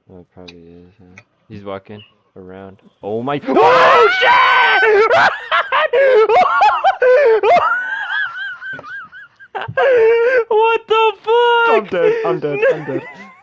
Oh, it probably is. Huh? He's walking around. Oh my! Oh shit! What the fuck? I'm dead. I'm dead. I'm dead.